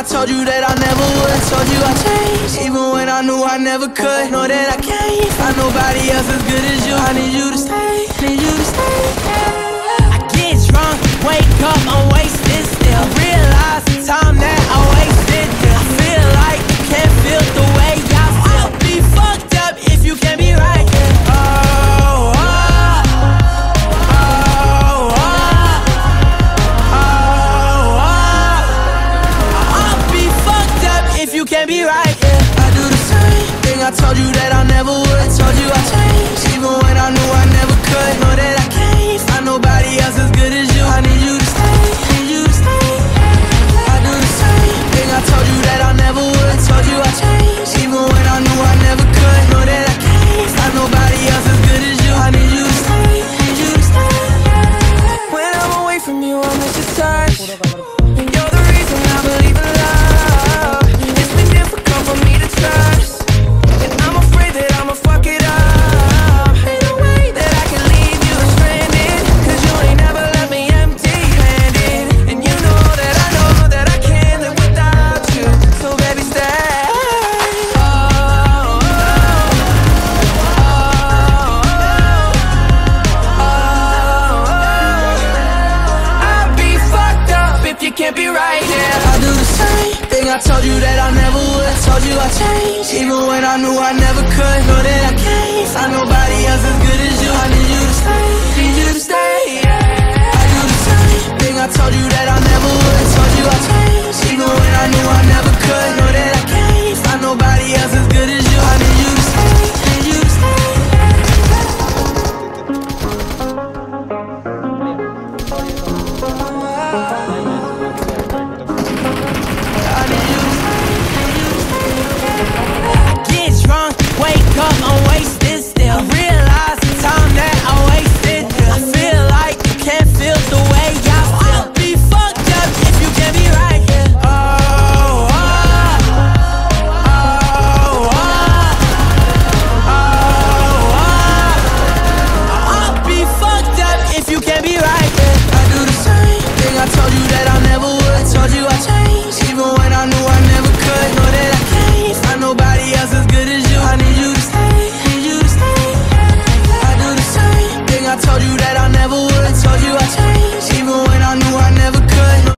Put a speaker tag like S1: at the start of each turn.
S1: told you that I never would. Told you I changed, even when I knew I never could. Know that I can't find nobody else as good as you. I need you to stay, need you to stay. I get drunk, wake up, I'm wasted still. Realize the time that I wasted here. I feel like you can't feel the way I feel. I'll be fucked up if you can't be right here. You can't be right, yeah. I do the same thing I told you that I never would. Told you I changed, even when I knew I never could. Know that I can't find nobody else as good as you. I need you to stay, need you to stay. I do the same thing I told you that I never would. Told you I changed, even when I knew I never could. Know that I can't find nobody else as good as you. I need you to stay, need you to stay. When I'm away from you, I miss your touch. You're the reason I believe in love. For me to trust, and I'm afraid that I'ma fuck it up. Ain't no way that I can leave you stranded, cause you ain't never left me empty-handed. And you know that I can't live without you. So baby stay. I'd be fucked up if you can't be right, yeah. I do the same thing I told you that I never would. Told you I changed, even when I knew I never could. Know that I can't find nobody else as good as you. I need you to stay, need you to stay, yeah. I do the same thing I told you that I never would. Told you I changed, even when I knew I never could.